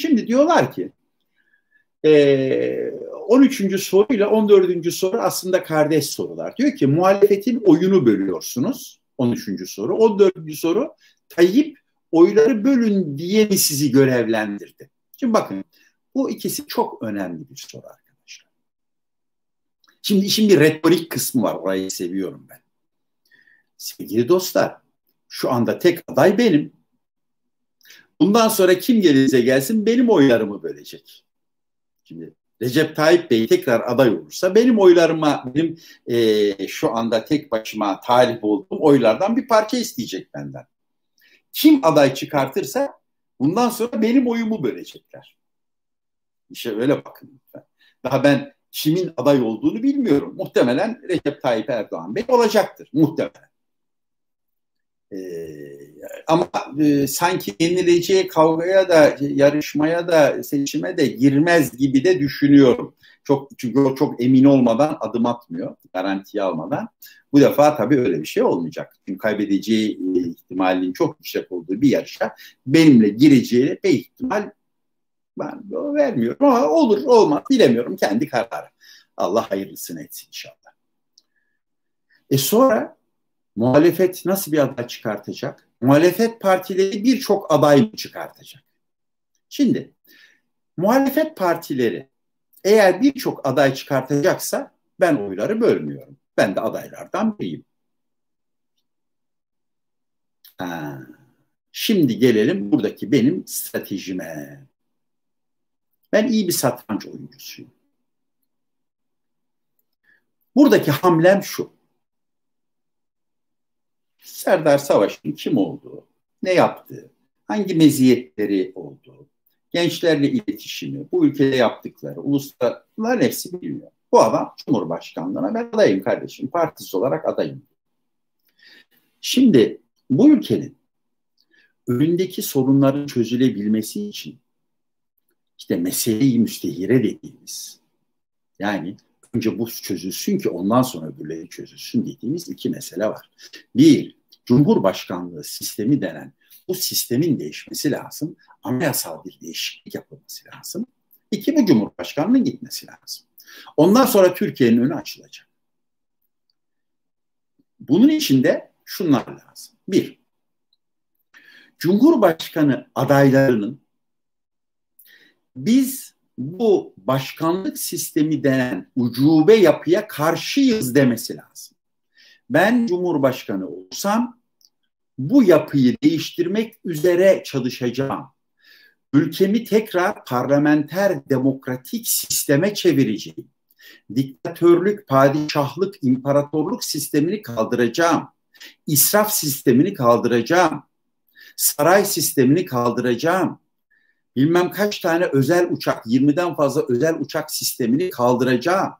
Şimdi diyorlar ki 13. soruyla 14. soru aslında kardeş sorular. Diyor ki muhalefetin oyunu bölüyorsunuz. 13. soru. 14. soru Tayyip oyları bölün diye mi sizi görevlendirdi? Şimdi bakın bu ikisi çok önemli bir soru arkadaşlar. Şimdi işin bir retorik kısmı var. Orayı seviyorum ben. Sevgili dostlar, şu anda tek aday benim. Bundan sonra kim gelirse gelsin benim oylarımı bölecek. Şimdi Recep Tayyip Bey tekrar aday olursa benim oylarıma, benim şu anda tek başıma talip olduğum oylardan bir parça isteyecek benden. Kim aday çıkartırsa bundan sonra benim oyumu bölecekler. İşte öyle bakın lütfen. Daha ben kimin aday olduğunu bilmiyorum. Muhtemelen Recep Tayyip Erdoğan Bey olacaktır. Muhtemelen. Ama sanki yenileceği kavgaya da, yarışmaya da, seçime de girmez gibi de düşünüyorum. Çünkü o çok emin olmadan adım atmıyor, garantiye almadan. Bu defa tabii öyle bir şey olmayacak. Çünkü kaybedeceği ihtimalinin çok yüksek olduğu bir yarışa benimle gireceğine bir ihtimal ben vermiyorum. Ama olur olmaz bilemiyorum, kendi kararı. Allah hayırlısını etsin inşallah. Sonra muhalefet nasıl bir aday çıkartacak? Muhalefet partileri birçok aday çıkartacak. Şimdi muhalefet partileri eğer birçok aday çıkartacaksa ben oyları bölmüyorum. Ben de adaylardan biriyim. Şimdi gelelim buradaki benim stratejime. Ben iyi bir satranç oyuncusuyum. Buradaki hamlem şu. Serdar Savaş'ın kim olduğu, ne yaptığı, hangi meziyetleri olduğu, gençlerle iletişimi, bu ülkede yaptıkları, uluslararası hepsi biliniyor. Bu adam Cumhurbaşkanlığına ben adayım kardeşim, partisi olarak adayım. Şimdi bu ülkenin önündeki sorunların çözülebilmesi için işte meseleyi müstehire dediğimiz, yani önce bu çözülsün ki ondan sonra öbürleri çözülsün dediğimiz iki mesele var. Bir, Cumhurbaşkanlığı sistemi denen bu sistemin değişmesi lazım. Anayasal bir değişiklik yapılması lazım. İki, bu Cumhurbaşkanlığının gitmesi lazım. Ondan sonra Türkiye'nin önü açılacak. Bunun için de şunlar lazım. Bir, Cumhurbaşkanı adaylarının biz bu başkanlık sistemi denen ucube yapıya karşıyız demesi lazım. Ben Cumhurbaşkanı olsam bu yapıyı değiştirmek üzere çalışacağım. Ülkemi tekrar parlamenter demokratik sisteme çevireceğim. Diktatörlük, padişahlık, imparatorluk sistemini kaldıracağım. İsraf sistemini kaldıracağım. Saray sistemini kaldıracağım. Bilmem kaç tane özel uçak, 20'den fazla özel uçak sistemini kaldıracağım.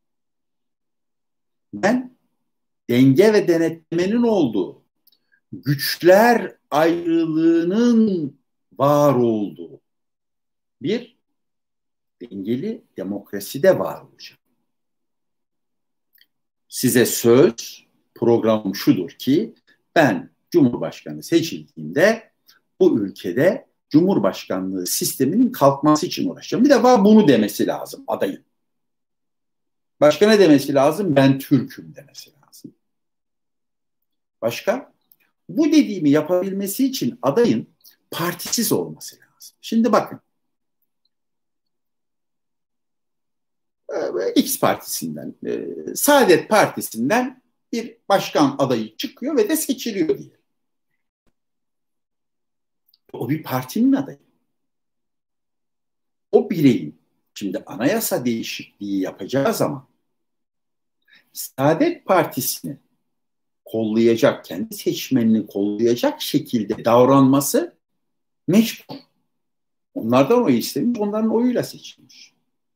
Ben denge ve denetlemenin olduğu, güçler ayrılığının var olduğu bir dengeli demokraside var olacak. Size söz, programım şudur ki ben Cumhurbaşkanı seçildiğimde bu ülkede Cumhurbaşkanlığı sisteminin kalkması için uğraşacağım. Bir defa bunu demesi lazım adayın. Başka ne demesi lazım? Ben Türk'üm demesi lazım. Başka? Bu dediğimi yapabilmesi için adayın partisiz olması lazım. Şimdi bakın. X partisinden, Saadet Partisi'nden bir başkan adayı çıkıyor ve de seçiliyor diye. O bir partinin adayı. O bireyin şimdi anayasa değişikliği yapacağı zaman Saadet Partisi'ni kollayacak, kendi seçmenini kollayacak şekilde davranması mecbur. Onlardan oy istemiş, onların oyuyla seçilmiş.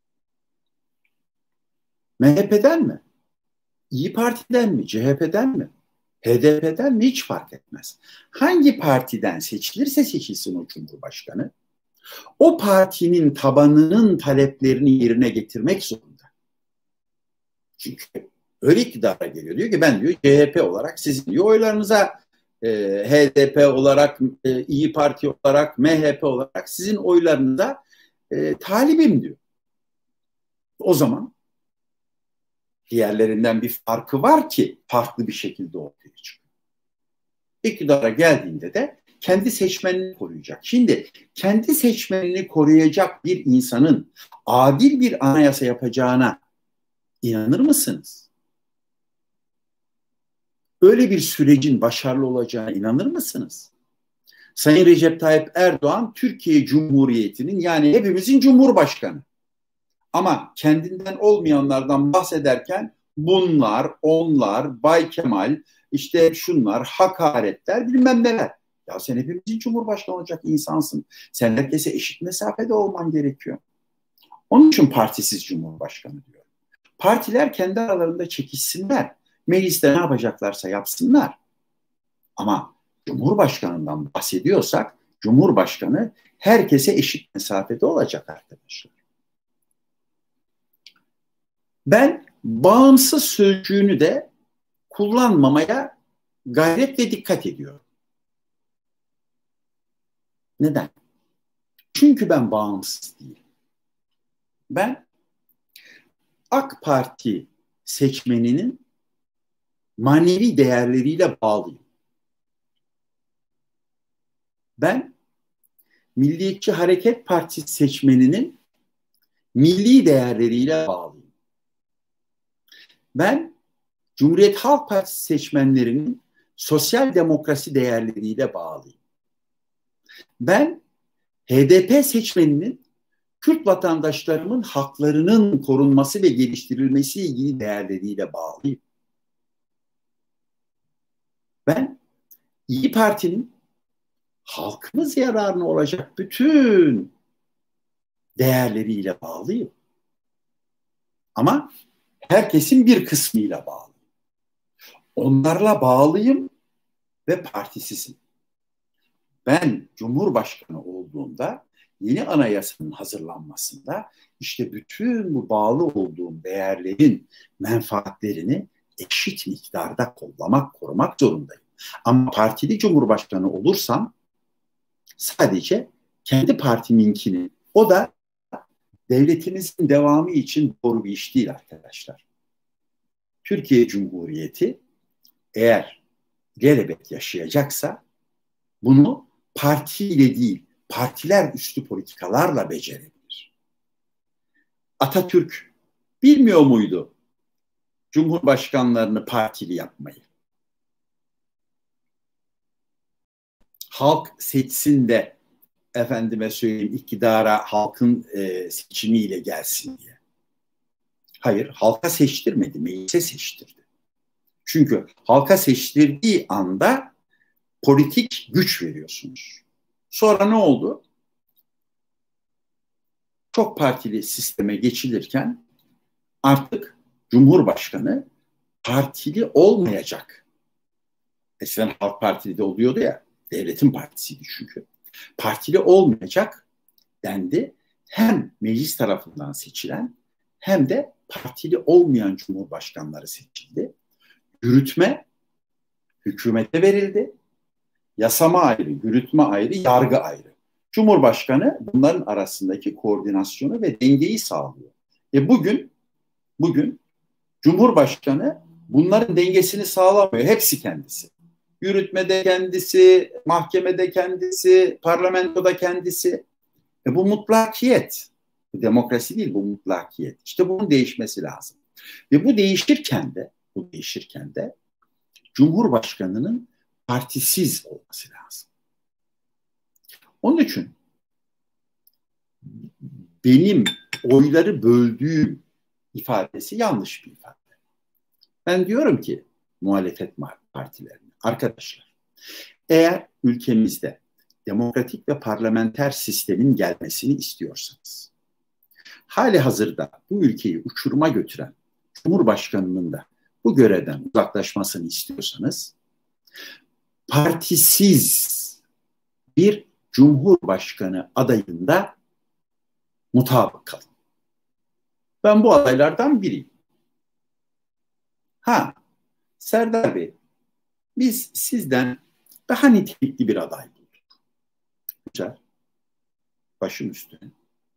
MHP'den mi? İYİ Parti'den mi? CHP'den mi? HDP'den mi? Hiç fark etmez. Hangi partiden seçilirse seçilsin o Cumhurbaşkanı, o partinin tabanının taleplerini yerine getirmek zorunda. Çünkü öyle iktidara geliyor. Diyor ki ben diyor CHP olarak sizin diyor oylarınıza HDP olarak, İyi Parti olarak, MHP olarak sizin oylarınıza talibim diyor. O zaman diğerlerinden bir farkı var ki farklı bir şekilde ortaya çıkıyor. İktidara geldiğinde de kendi seçmenini koruyacak. Şimdi kendi seçmenini koruyacak bir insanın adil bir anayasa yapacağına inanır mısınız? Öyle bir sürecin başarılı olacağına inanır mısınız? Sayın Recep Tayyip Erdoğan Türkiye Cumhuriyeti'nin, yani hepimizin Cumhurbaşkanı. Ama kendinden olmayanlardan bahsederken bunlar, onlar, Bay Kemal, işte şunlar, hakaretler, bilmem neler. Ya sen hepimizin Cumhurbaşkanı olacak insansın. Sen herkese eşit mesafede olman gerekiyor. Onun için partisiz Cumhurbaşkanı diyor. Partiler kendi aralarında çekişsinler. Mecliste ne yapacaklarsa yapsınlar. Ama Cumhurbaşkanından bahsediyorsak, Cumhurbaşkanı herkese eşit mesafede olacak arkadaşlar. Ben bağımsız sözcüğünü de kullanmamaya gayret ve dikkat ediyorum. Neden? Çünkü ben bağımsız değilim. Ben AK Parti seçmeninin manevi değerleriyle bağlıyım. Ben Milliyetçi Hareket Partisi seçmeninin milli değerleriyle bağlıyım. Ben Cumhuriyet Halk Partisi seçmenlerinin sosyal demokrasi değerleriyle bağlıyım. Ben HDP seçmeninin Kürt vatandaşlarımın haklarının korunması ve geliştirilmesi ilgili değerleriyle bağlıyım. Ben İyi Parti'nin halkımız yararına olacak bütün değerleriyle bağlıyım. Ama herkesin bir kısmıyla bağlıyım. Onlarla bağlıyım ve partisizim. Ben Cumhurbaşkanı olduğumda yeni anayasanın hazırlanmasında işte bütün bu bağlı olduğum değerlerin menfaatlerini eşit miktarda kollamak, korumak zorundayım. Ama partili Cumhurbaşkanı olursam sadece kendi partiminkini, o da devletimizin devamı için doğru bir iş değil arkadaşlar. Türkiye Cumhuriyeti eğer ilelebet yaşayacaksa bunu partiyle değil, partiler üstü politikalarla becerebilir. Atatürk bilmiyor muydu Cumhurbaşkanlarını partili yapmayı? Halk seçsin de efendime söyleyeyim iktidara halkın seçimiyle gelsin diye. Hayır, halka seçtirmedi, meclise seçtirdi. Çünkü halka seçtirdiği anda politik güç veriyorsunuz. Sonra ne oldu? Çok partili sisteme geçilirken artık Cumhurbaşkanı partili olmayacak. Eskiden Halk Partili de oluyordu ya, devletin partisiydi çünkü. Partili olmayacak dendi. Hem meclis tarafından seçilen hem de partili olmayan cumhurbaşkanları seçildi. Yürütme hükümete verildi. Yasama ayrı, yürütme ayrı, yargı ayrı. Cumhurbaşkanı bunların arasındaki koordinasyonu ve dengeyi sağlıyor. Bugün Cumhurbaşkanı bunların dengesini sağlamıyor. Hepsi kendisi. Yürütmede kendisi, mahkemede kendisi, parlamentoda kendisi. Bu mutlakiyet. Bu demokrasi değil, bu mutlakiyet. İşte bunun değişmesi lazım. Ve bu değişirken de Cumhurbaşkanının partisiz olması lazım. Onun için benim oyları böldüğüm ifadesi yanlış bir ifade. Ben diyorum ki muhalefet partilerine, arkadaşlar, eğer ülkemizde demokratik ve parlamenter sistemin gelmesini istiyorsanız, hali hazırda bu ülkeyi uçuruma götüren Cumhurbaşkanının da bu görevden uzaklaşmasını istiyorsanız, partisiz bir Cumhurbaşkanı adayında mutabık kalın. Ben bu adaylardan biriyim. Serdar Bey, biz sizden daha nitelikli bir aday bulduk. Güzel. Başım üstüne.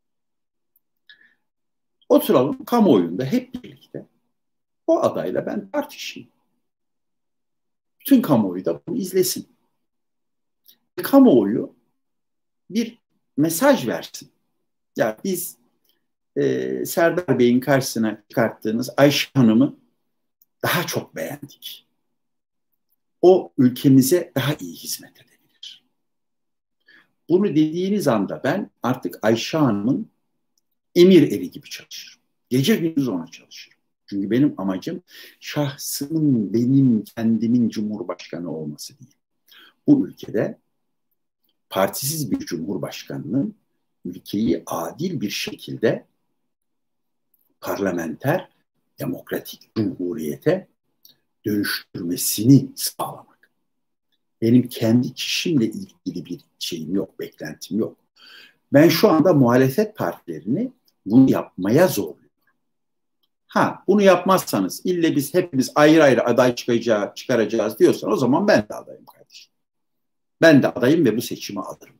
Oturalım kamuoyunda hep birlikte. O adayla ben tartışayım. Bütün kamuoyu da bunu izlesin. Kamuoyu bir mesaj versin. Ya biz Serdar Bey'in karşısına çıkarttığınız Ayşe Hanım'ı daha çok beğendik. O ülkemize daha iyi hizmet edebilir. Bunu dediğiniz anda ben artık Ayşe Hanım'ın emir eri gibi çalışırım. Gece gündüz ona çalışırım. Çünkü benim amacım şahsımın, benim kendimin cumhurbaşkanı olması değil. Bu ülkede partisiz bir cumhurbaşkanının ülkeyi adil bir şekilde parlamenter, demokratik cumhuriyete dönüştürmesini sağlamak. Benim kendi kişimle ilgili bir şeyim yok, beklentim yok. Ben şu anda muhalefet partilerini bunu yapmaya zorluyorum. Ha, bunu yapmazsanız ille biz hepimiz ayrı ayrı aday çıkaracağız diyorsan o zaman ben de adayım kardeşim. Ben de adayım ve bu seçimi alırım.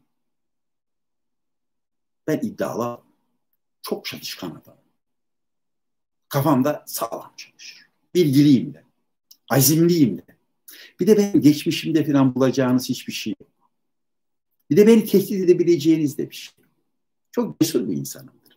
Ben iddialı, çok çalışkan adamım. Kafamda sağlam çalışır. Bilgiliyim de. Azimliyim de. Bir de benim geçmişimde falan bulacağınız hiçbir şey yok. Bir de beni tehdit edebileceğiniz de bir şey yok. Çok cesur bir insanımdır.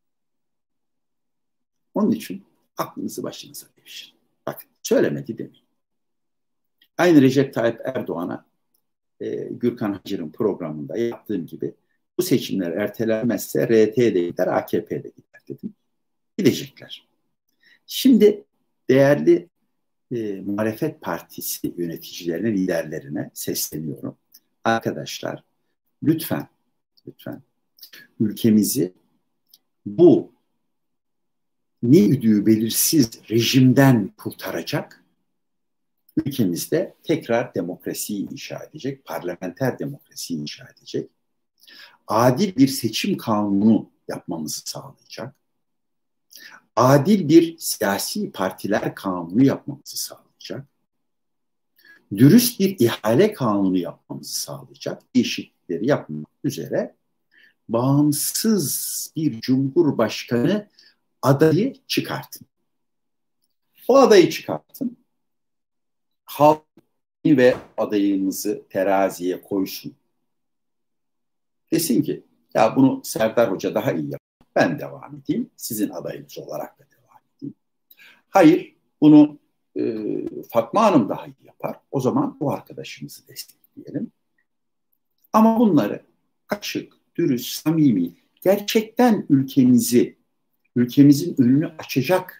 Onun için aklınızı başınıza devşirin. Bakın söylemedi demeyin. Aynı Recep Tayyip Erdoğan'a Gürkan Hacır'ın programında yaptığım gibi bu seçimler ertelenmezse RT'de gider, AKP'de gider dedim. Gidecekler. Şimdi değerli muhalefet partisi yöneticilerine, liderlerine sesleniyorum. Arkadaşlar lütfen ülkemizi bu ne üdüğü belirsiz rejimden kurtaracak, ülkemizde tekrar demokrasiyi inşa edecek, parlamenter demokrasiyi inşa edecek, adil bir seçim kanunu yapmamızı sağlayacak, adil bir siyasi partiler kanunu yapmamızı sağlayacak, dürüst bir ihale kanunu yapmamızı sağlayacak, değişiklikleri yapmak üzere bağımsız bir cumhurbaşkanı adayı çıkartın. O adayı çıkartın. Halk ve adayımızı teraziye koysun. Desin ki ya bunu Serdar Hoca daha iyi yapar. Ben devam edeyim. Sizin adayınız olarak da devam edeyim. Hayır bunu Fatma Hanım daha iyi yapar. O zaman bu arkadaşımızı destekleyelim. Ama bunları açık, dürüst, samimi, gerçekten ülkemizin önünü açacak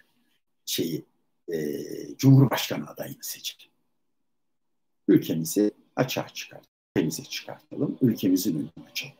Cumhurbaşkanı adayını seçelim. Ülkemizi açığa çıkartalım. Ülkemizi çıkartalım. Ülkemizin önünü açalım.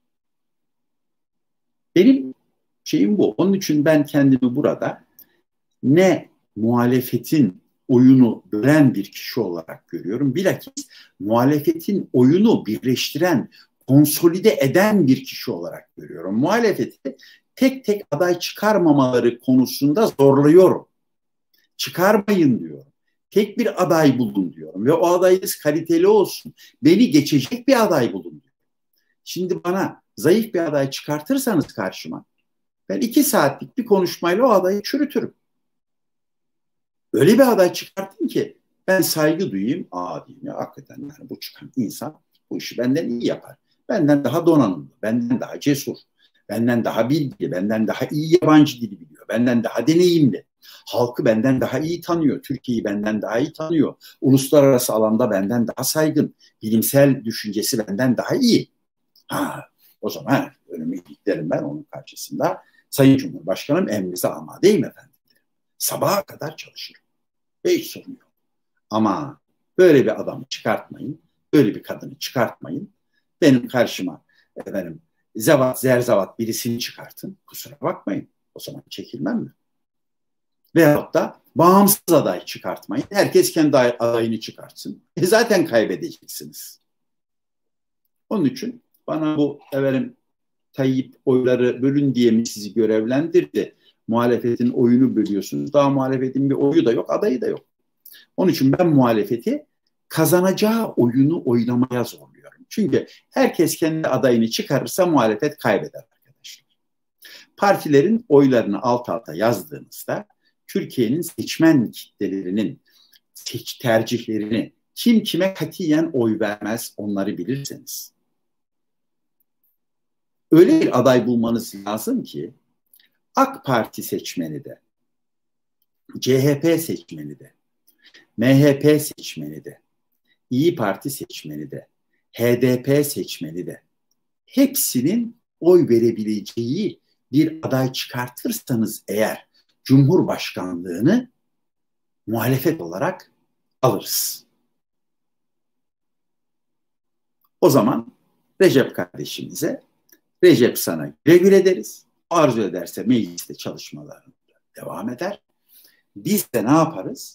Benim şeyim bu. Onun için ben kendimi burada ne muhalefetin oyunu bölen bir kişi olarak görüyorum. Bilakis muhalefetin oyunu birleştiren, konsolide eden bir kişi olarak görüyorum. Muhalefeti tek tek aday çıkarmamaları konusunda zorluyorum. Çıkarmayın diyorum. Tek bir aday bulun diyorum ve o adayınız kaliteli olsun. Beni geçecek bir aday bulun diyorum. Şimdi bana zayıf bir aday çıkartırsanız karşıma ben 2 saatlik bir konuşmayla o adayı çürütürüm. Öyle bir aday çıkartın ki ben saygı duyayım. Diyeyim ya hakikaten yani bu çıkan insan bu işi benden iyi yapar. Benden daha donanımlı, benden daha cesur, benden daha bilgili, benden daha iyi yabancı dili biliyor, benden daha deneyimli. Halkı benden daha iyi tanıyor, Türkiye'yi benden daha iyi tanıyor. Uluslararası alanda benden daha saygın, bilimsel düşüncesi benden daha iyi. O zaman önümü iliklerim ben onun karşısında. Sayın Cumhurbaşkanım emrinize amadeyim efendim. Sabaha kadar çalışırım. Hiç sorun yok. Ama böyle bir adamı çıkartmayın, böyle bir kadını çıkartmayın. Benim karşıma zevat zerzavat birisini çıkartın. Kusura bakmayın. O zaman çekilmem mi? Veyahut da bağımsız aday çıkartmayın. Herkes kendi adayını çıkartsın. Zaten kaybedeceksiniz. Onun için bana bu Tayyip oyları bölün diye mi sizi görevlendirdi? Muhalefetin oyunu bölüyorsunuz. Daha muhalefetin bir oyu da yok, adayı da yok. Onun için ben muhalefeti kazanacağı oyunu oynamaya zorluyorum. Çünkü herkes kendi adayını çıkarırsa muhalefet kaybeder arkadaşlar. Partilerin oylarını alt alta yazdığınızda Türkiye'nin seçmen kitlelerinin tercihlerini, kim kime katiyen oy vermez onları bilirseniz, öyle bir aday bulmanız lazım ki AK Parti seçmeni de, CHP seçmeni de, MHP seçmeni de, İyi Parti seçmeni de, HDP seçmeni de, hepsinin oy verebileceği bir aday çıkartırsanız eğer Cumhurbaşkanlığını muhalefet olarak alırız. O zaman Recep kardeşimize, Recep sana güle güle deriz. Arzu ederse mecliste çalışmalarına devam eder. Biz de ne yaparız?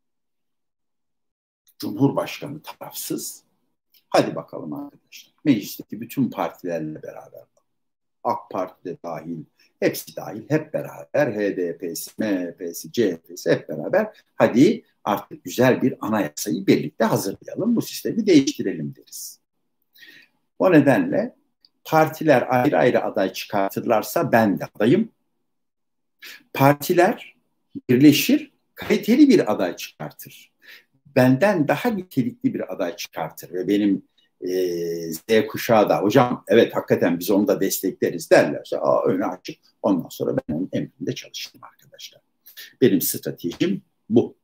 Cumhurbaşkanı tarafsız. Hadi bakalım arkadaşlar. Meclisteki bütün partilerle beraber, AK Parti de dahil, hepsi dahil, hep beraber, HDP'si, MHP'si, CHP'si hep beraber, hadi artık güzel bir anayasayı birlikte hazırlayalım, bu sistemi değiştirelim deriz. O nedenle partiler ayrı ayrı aday çıkartırlarsa ben de adayım. Partiler birleşir, kaliteli bir aday çıkartır. Benden daha nitelikli bir aday çıkartır ve benim Z kuşağı da hocam evet hakikaten biz onu da destekleriz derlerse önü açık. Ondan sonra ben onun emrinde çalıştım arkadaşlar. Benim stratejim bu.